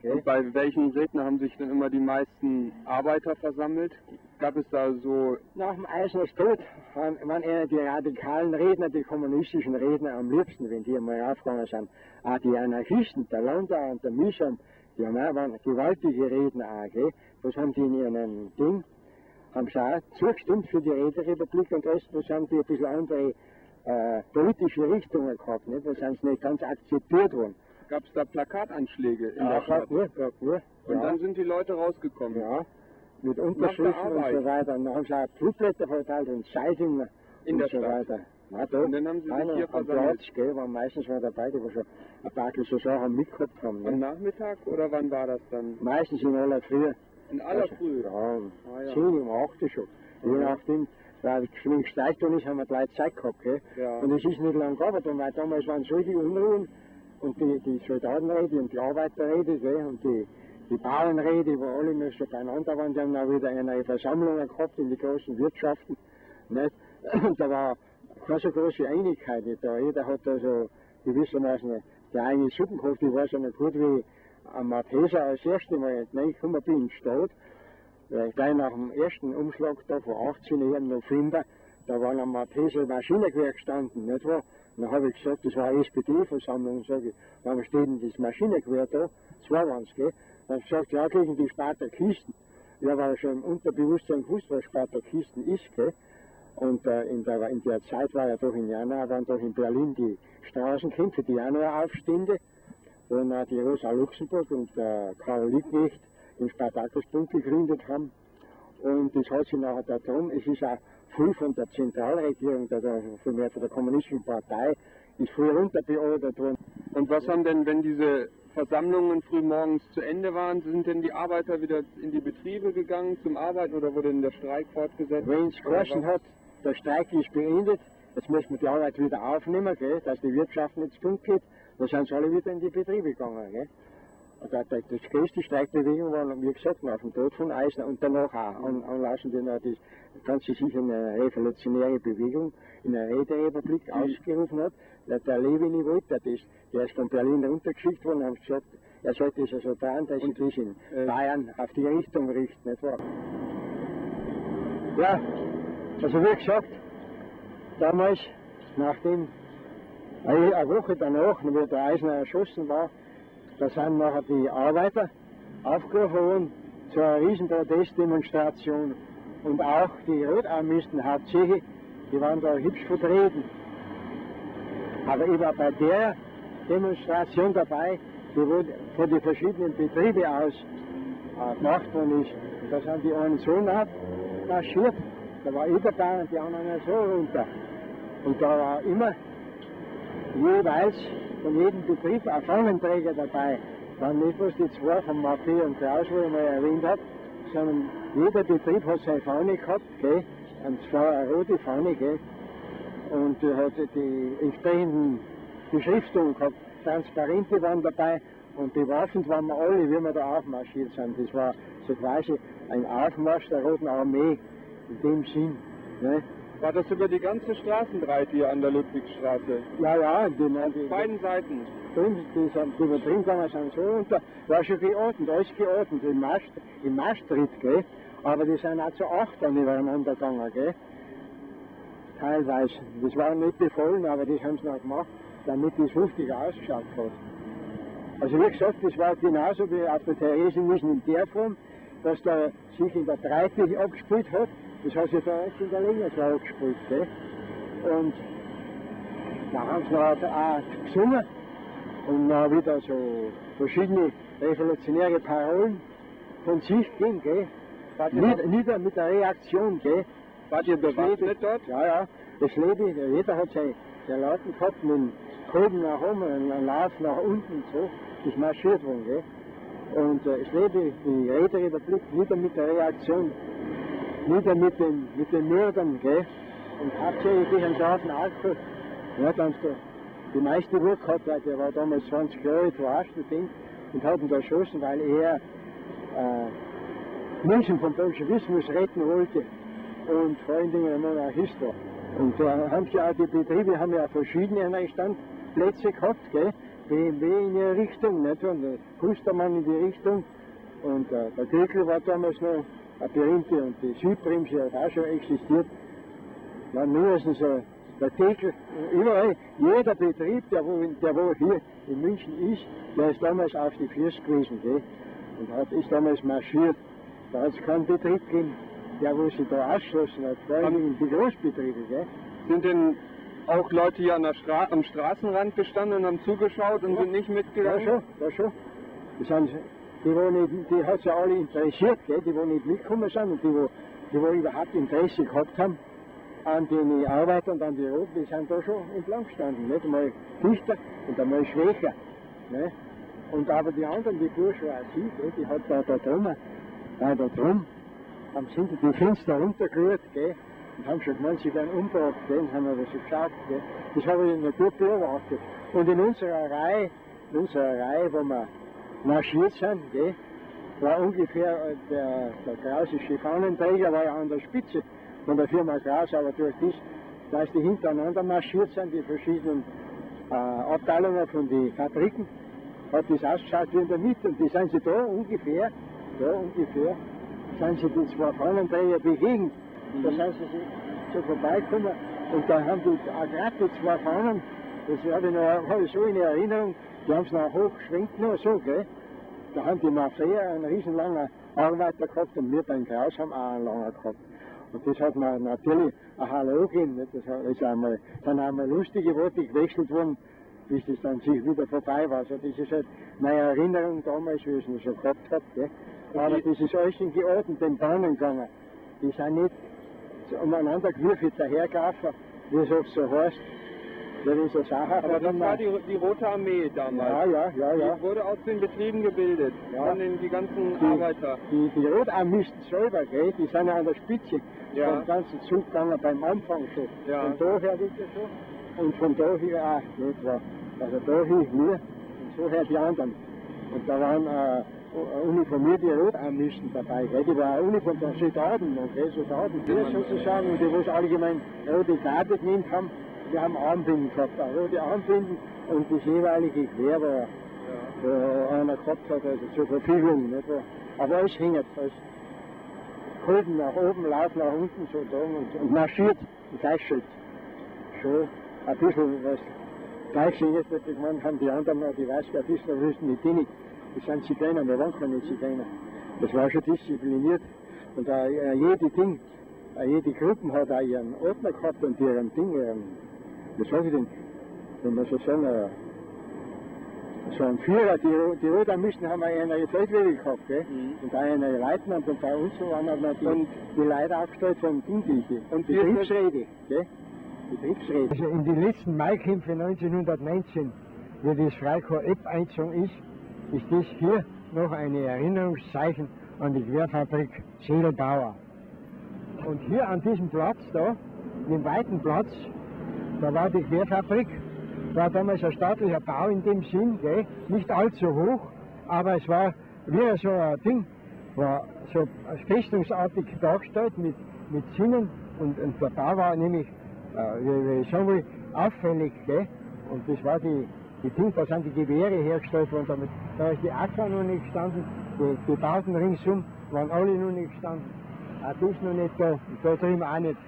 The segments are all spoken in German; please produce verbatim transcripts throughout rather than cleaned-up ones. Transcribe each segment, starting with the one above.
Gell? Und bei welchen Räten haben sich denn immer die meisten Arbeiter versammelt? Gab es da so... Nach dem Eisners Tod waren eher die radikalen Redner, die kommunistischen Redner am liebsten, wenn die einmal aufgegangen sind. Auch die Anarchisten, der Landau und der Mischam, die haben auch, waren gewaltige Redner auch, gell? Das haben die in ihrem Ding, haben sie auch zugestimmt für die Räterepublik und alles, das haben die ein bisschen andere äh, politische Richtungen gehabt, nicht? Das sind sie nicht ganz akzeptiert worden. Gab es da Plakatanschläge in Ja, der Stadt? nur, gab nur. Und Ja. dann sind die Leute rausgekommen? Ja, mit Unterschriften und so weiter. Und dann haben sie auch Flugblätter verteilt und Zeitungen In und der so Stadt? weiter. Ja, da, Und dann haben sie sich hier am versammelt? Platz, gell, waren meistens mal dabei, die wir schon ein paar so Sachen mitgehabt haben. Am Ne? Nachmittag oder wann war das dann? Meistens in aller Früh. In aller Also, Früh? Ja, um Ah, ja. zehn, um acht schon. Je Mhm. nachdem, weil wenn gesteigt worden ist, haben wir gleich Zeit gehabt. Gell? Ja. Und es ist nicht lang gegangen, weil damals waren solche Unruhen und die, die Soldatenräte und die Arbeiterräte gell? Und die, die Bauernräte, wo alle noch so beieinander waren, die haben auch wieder eine Versammlung gehabt in die großen Wirtschaften. Nicht? Und da war keine so große Einigkeit nicht da. Jeder hat da so gewissermaßen die eigene Suppenkost, die war so noch gut wie am Malteser als erste Mal reingekommen bin in die Stadt. Äh, gleich nach dem ersten Umschlag da von achtzehn im November, da war am Malteser Maschinengewehr gestanden, nicht wahr? Und dann habe ich gesagt, das war eine S P D-Versammlung, sage ich, warum steht denn das Maschinengewehr da? Zwei waren es, gell? Dann habe ich gesagt, ja, gegen die Spartakisten. Ja, weil er schon im Unterbewusstsein gewusst, was Spartakisten ist, gell? Und äh, in, der, in der Zeit war ja doch im Januar, waren doch in Berlin die Straßenkämpfe, die Januaraufstände, wo äh, die Rosa Luxemburg und äh, Karl Liebknecht den Spartakusbund gegründet haben. Und das hat sich nachher darum, es ist auch früh von der Zentralregierung, der, der, von der, von der Kommunistischen Partei, ist früh runterbeordert worden. Und was haben denn, wenn diese Versammlungen früh morgens zu Ende waren, sind denn die Arbeiter wieder in die Betriebe gegangen zum Arbeiten oder wurde denn der Streik fortgesetzt? Wenn es geheißen hat, der Streik ist beendet, jetzt müssen wir die Arbeit wieder aufnehmen, gell, dass die Wirtschaft nicht zu geht, dann sind sie alle wieder in die Betriebe gegangen. Gell. Und das, das, das größte Streikbewegung war, wie gesagt, nach dem Tod von Eisner und danach auch an, anlassen, die noch die ganze sicher eine revolutionäre Bewegung in der Räterepublik ausgerufen hat. Der, der Levin wollte das, der ist von Berlin runtergeschickt worden und hat gesagt, er sollte es also tun, dass sich das in äh, Bayern auf die Richtung richtet, nicht wahr? Ja, also wie gesagt, damals, nachdem eine Woche danach, wie der Eisner erschossen war, da sind nachher die Arbeiter aufgerufen worden zu einer riesen Protestdemonstration und auch die Rotarmisten hauptsächlich, die waren da hübsch vertreten. Aber ich war bei der Demonstration dabei, die wurde von den verschiedenen Betrieben aus äh, gemacht worden ist. Und da sind die einen so marschiert, da war ich dabei und die anderen so runter. Und da war immer jeweils von jedem Betrieb ein Fahnenträger dabei. Dann nicht bloß die zwei von Maffei und Klaus, wo ich mal erwähnt habe, sondern jeder Betrieb hat seine Fahne gehabt, gell? Und zwar eine rote Fahne, gell? Und die hat die entsprechenden Beschriftungen gehabt. Transparente waren dabei und bewaffnet waren wir alle, wie wir da aufmarschiert sind. Das war so quasi ein Aufmarsch der Roten Armee in dem Sinn. Ne? War das über die ganze Straßenbreite hier an der Ludwigstraße? Ja, ja, die, An die, beiden Seiten. drin, die, sind, die wir drin gegangen sind so und da war schon geordnet, alles geordnet, im Mast, im Mastritt, gell? Aber die sind auch zu acht dann übereinander gegangen, gell? Teilweise. Das war nicht befohlen, aber das haben sie noch gemacht, damit das lustig ausgeschaut hat. Also wie gesagt, das war genauso wie auf der Theresienwiese in der Form, dass da sich in der Breite abgespielt hat. Das hat sich da erst in der Länge so abgespielt, gell? Und da haben sie noch auch gesungen und dann wieder so verschiedene revolutionäre Parolen von sich gegeben, gell? Nicht, nicht mit der Reaktion, gell? Wart ihr bewaffnet dort? Ja, ja, das Lebe, jeder hat seine Lauten gehabt mit dem Kolben nach oben und einen Lauf nach unten und so, das marschiert worden, gell? Und äh, es lebe die Räterepublik wieder mit der Reaktion, wieder mit den, mit den Mördern, gell? Und hauptsächlich durch einen Haufen Alkohol. Ja, dann hast du die meiste Ruhe gehabt, weil der war damals zwanzig Jahre alt, war Student und hat ihn da erschossen, weil er äh, Menschen vom Bolschewismus retten wollte und vor allen Dingen ein Monarchist war. Und da haben sie auch die Betriebe haben ja verschiedene Standplätze gehabt, gell? B M W in die Richtung, nicht? Und der Kustermann in die Richtung. Und äh, der Gökel war damals noch eine berühmte und die Südbremse hat auch schon existiert. Dann mindestens so der Tegel, überall, jeder Betrieb, der wo, der wo hier in München ist, der ist damals auf die Füße gewesen, gell? Und hat, ist damals marschiert. Da hat es keinen Betrieb gegeben, der wo sich da ausgeschlossen hat, vor allem die Großbetriebe, gell? Sind denn auch Leute hier an der Stra am Straßenrand gestanden und haben zugeschaut und ja. sind nicht Ja mitgegangen? schon, ja schon. Das sind, die, wo nicht, die hat es ja alle interessiert, gell? Die wo nicht mitgekommen sind und die, wo, die wo überhaupt Interesse gehabt haben an den Arbeiter und an die Roten, die sind da schon entlang gestanden, nicht? Mal dichter und einmal schwächer. Ne? Und aber die anderen, die Bourgeoisie, die hat da, da drum, da, da drum, haben sind die Fenster runtergerührt, gell? Und haben schon gemeint, sie werden umgebracht, gell? Und haben wir das so geschaut, gell? Das habe ich noch gut beobachtet. Und in unserer Reihe, in unserer Reihe, wo wir marschiert sind, gell? War ungefähr der, der krausische Fahnenträger, war ja an der Spitze von der Firma Kraus, aber durch das, dass die hintereinander marschiert sind, die verschiedenen äh, Abteilungen von den Fabriken, hat das ausgeschaut wie in der Mitte. Und die sind sie da ungefähr, da ungefähr, sind sie die zwei Fahnenträger begegnet. Und da sind sie so vorbeigekommen und da haben die auch gerade die zwei Fahnen, das habe ich, noch, hab ich so in Erinnerung, die haben es noch hochgeschwenkt, noch so, gell. Da haben die Mafia einen riesenlangen Arbeiter gehabt und wir beim Kraus haben auch einen langen gehabt. Und das hat mir natürlich ein Hallo gegeben. Nicht? Das ist einmal, dann einmal lustige Worte gewechselt worden, bis das dann sich wieder vorbei war. Also das ist halt meine Erinnerung damals, wie ich es noch so gehabt habe. Gell? Aber das ist alles in geordneten Bahnen gegangen. Die sind nicht so umeinander gewürfelt dahergelaufen, wie es oft so heißt. Das ist eine Sache. Aber das war die, die Rote Armee damals. Ja, ja, ja, ja. Die wurde aus den Betrieben gebildet, ja. von den die ganzen die, Arbeiter. Die, die Rotarmisten selber, gell, die sind ja an der Spitze ja. vom ganzen Zug gegangen, beim Anfang schon. Ja. Von daher wieder so und von daher auch. Nicht wahr? Also daher wir und so her die anderen. Und da waren äh, uniformierte Rotarmisten dabei, gell, die waren uniformierte Soldaten, gell, Soldaten, die sozusagen, und die was allgemein rote Karte genannt haben. Wir haben Armbinden gehabt, auch rote Armbinden und das jeweilige Gewehr, war, ja. wo einer gehabt hat, also zur Verfügung. Nicht wahr? Aber alles hängt, alles Kolben nach oben, Lauf nach unten, so da und, und marschiert, ein Gleichschild. Schon ein bisschen was Gleichschild jetzt, ich meine, haben die anderen noch, die weiß, ein bisschen wüssten die nicht. Das sind Zigeuner, wir waren keine Zigeuner. Das war schon diszipliniert. Und äh, jede Ding, äh, jede Gruppe hat auch ihren Ordner gehabt und ihren Ding, ihren, was sag ich denn, wenn man so sagen, äh, so ein Führer, die, die Rotarmisten haben ja eine Feldwege gehabt, gell? Mhm. Und auch eine Leutnant und bei uns waren wir die, und die Leute aufgestellt von Dingdichte. Und Betriebsräte, gell? Betriebsräte. Also in den letzten Maikämpfen neunzehnhundertneunzehn, wie das Freikorps Epp eingezogen ist, ist das hier noch ein Erinnerungszeichen an die Gewehrfabrik Sedelbauer. Und hier an diesem Platz da, dem weiten Platz, da war die Gewehrfabrik, war damals ein staatlicher Bau in dem Sinn, gell? Nicht allzu hoch, aber es war wie so ein Ding, war so festungsartig dargestellt mit, mit Zinnen und, und der Bau war nämlich, äh, wie ich sagen will, auffällig, gell? Und das war die, die Ding, da sind die Gewehre hergestellt worden, damit, da ist die Acker noch nicht gestanden, die, die Bauten ringsum waren alle noch nicht gestanden, auch das noch nicht da, und da drüben auch nicht.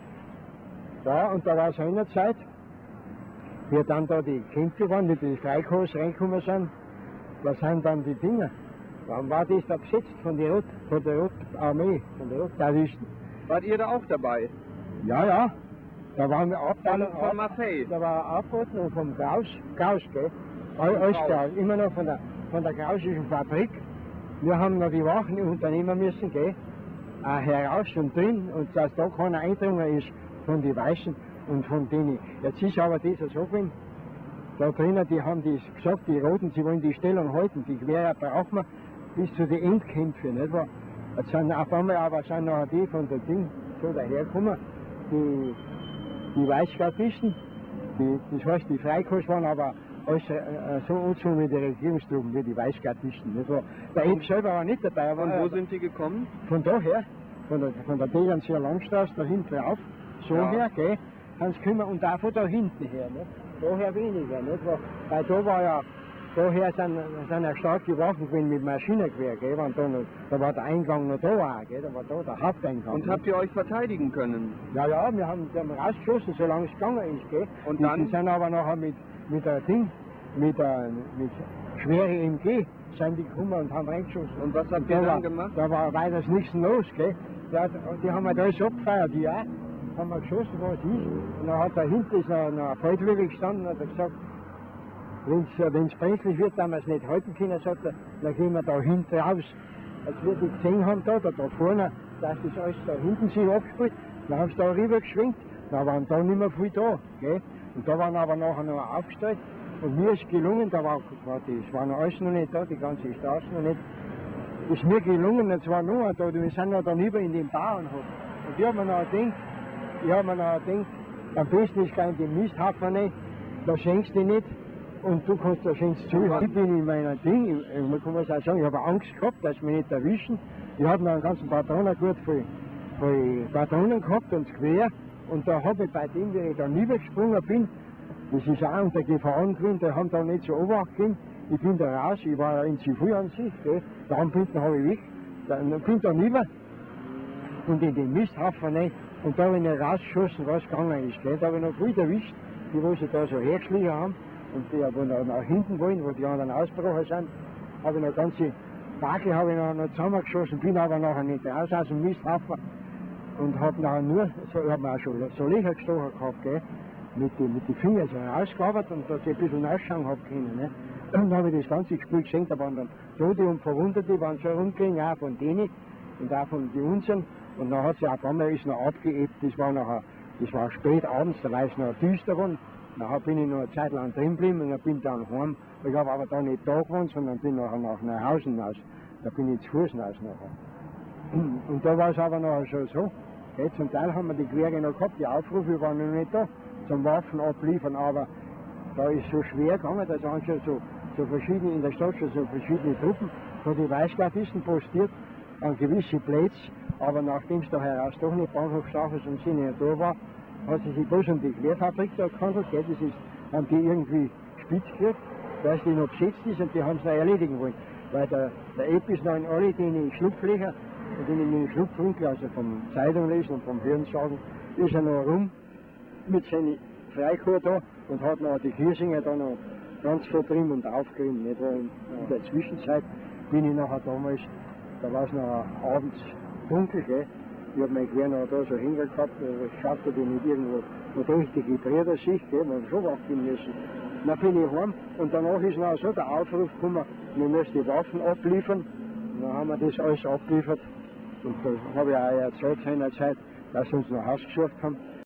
Ja, und da war es eine Zeit, wie dann da die Kämpfe waren, wie die Freikorps reingekommen sind, da sind dann die Dinger. Dann war das da besetzt von der Rot, von der Rotarmee, von der Rotgarnisten. Wart ihr da auch dabei? Ja, ja. Da waren wir Abteilung. Von, von Maffei? Da war eine Abordnung vom Kraus, Kraus, gell? Alles Kraus, immer noch von der, von der krausischen Fabrik. Wir haben noch die Wachen unternehmen müssen, gell? Auch heraus und drin, und dass da keiner eindrungen ist von den Weißen und von denen. Jetzt ist aber das so gewesen, da drinnen, die haben die gesagt, die Roten, sie wollen die Stellung halten, die Gewehre brauchen wir bis zu den Endkämpfen, nicht wahr? Jetzt sind auf einmal aber sind noch die von der Ding so dahergekommen, die, die Weißgardisten, die, das heißt, die Freikorps waren aber alles äh, so angezogen wie die Regierungstruppen, wie die Weißgardisten, nicht wahr? Der Ebb selber war nicht dabei. Von wo sind die gekommen? Von daher, von der, von der Degernseer Landstraße da hinten rauf, so ja. her, gell? Hans Kümmer und auch von da hinten her, ne? daher weniger, nicht? Weil da war ja, daher sind, sind ja starke Waffen gewesen mit Maschinengewehr, gell? Und da, noch, da war der Eingang noch da auch, gell? Da war da der Haupteingang. Und habt ihr euch verteidigen können? Ja, ja, wir haben, wir haben rausgeschossen, solange es gegangen ist, gell? Und die, dann? Die sind aber nachher mit, mit der Ding, mit der, mit schwere M G, sind die gekommen und haben reingeschossen. Und was habt Und ihr da dann war, gemacht? Da war weiter nichts los, gell? Ja, die haben wir da alles abgefeiert, die auch. Haben wir geschossen, was ist. Und dann hat da hinten ist noch, noch ein Feldwebel gestanden und hat er gesagt, wenn es brenzlig wird, dann wir es nicht halten können, sagt er, dann gehen wir da hinten raus. Als wir die gesehen haben, da, da, da vorne, dass das alles da hinten sich abgespielt, dann haben sie da rüber geschwenkt, dann waren da nicht mehr viel da. Gell? Und da waren aber nachher noch aufgestellt. Und mir ist gelungen, da war, war das war noch alles noch nicht da, die ganze Straße noch nicht. Ist mir gelungen, und zwar nur da, wir sind noch da rüber in den Bauernhof. Und ich habe mir noch gedacht, ich habe mir noch gedacht, am besten ist kein den Misthaufen nicht, da schenkst du nicht und du kannst da schenkst zu. Ich bin in meiner Ding, man kann es auch sagen, ich habe Angst gehabt, dass sie mich nicht erwischen. Ich habe noch einen ganzen Patronengurt voll, voll Patronen gehabt und das Gewehr. Und da habe ich bei dem, wenn ich da rübergesprungen bin, das ist auch unter Gefahr gewesen, die haben da nicht so Obacht gegeben. Ich bin da raus, ich war ja in Zivil an sich, gell. Da habe ich weg, dann bin da rüber und in den Misthaufen rein. Und da habe ich nicht rausgeschossen, was gegangen ist. Gell. Da habe ich noch viel erwischt, die wo sie da so hergeschlichen haben. Und die, wo noch nach hinten wollen, wo die anderen ausgebrochen sind, habe ich noch ganze Tage habe ich noch, noch zusammengeschossen, bin aber nachher nicht raus aus dem Misthaufen. Und habe nachher nur, so, ich habe mir auch schon so Löcher gestochen gehabt, gell, mit den mit die Fingern so rausgearbeitet und dass ich ein bisschen ausschauen habe können. Ne. Und dann habe ich das ganze Spiel gesehen, da waren dann Tote und Verwundete, die waren schon rumgegangen, auch von denen und auch von den unseren. Und dann hat sie auch ein paar Mal ist noch abgeebt, das war nachher, das war spät abends, da war es noch düster geworden. Nachher bin ich noch eine Zeit lang drin geblieben und dann bin ich dann heim. Ich habe aber da nicht da gewohnt, sondern bin nachher nach Neuhausen aus. Da bin ich zu Fuß raus nachher. Und da war es aber nachher schon so. Okay, zum Teil haben wir die Quere noch gehabt, die Aufrufe waren noch nicht da zum Waffen abliefern, aber da ist so schwer gegangen, da waren schon so, so verschiedene, in der Stadt schon so verschiedene Truppen, wo die Weißgardisten postiert an gewisse Plätze, aber nachdem es da heraus doch nicht Bahnhofstraße im Sinne da war, hat sie sich bloß um die Querfabrik da gehandelt, gell, das ist, haben die irgendwie spitz gekriegt, weil die noch besetzt ist und die haben es noch erledigen wollen, weil der, der Epp ist noch in alle die Schlupflöcher und in den Schlupfwinkel, also vom Zeitunglesen und vom Hörensagen, ist er noch rum mit seinen Freikorps da und hat noch die Kirsinger da noch ganz vertrimmt und aufgerieben. Nicht? In der Zwischenzeit bin ich nachher damals, da war es noch abends dunkel, gell? Ich habe mein Gewehr noch da so hingehabt, ich schaffte die nicht irgendwo, wo durch die Brüder sich, gell, man schon wachgehen müssen. Dann bin ich heim und danach ist noch so der Aufruf gekommen, wir müssen die Waffen abliefern. Und dann haben wir das alles abgeliefert und da habe ich auch erzählt seinerzeit, dass sie uns nach Hause geschafft haben.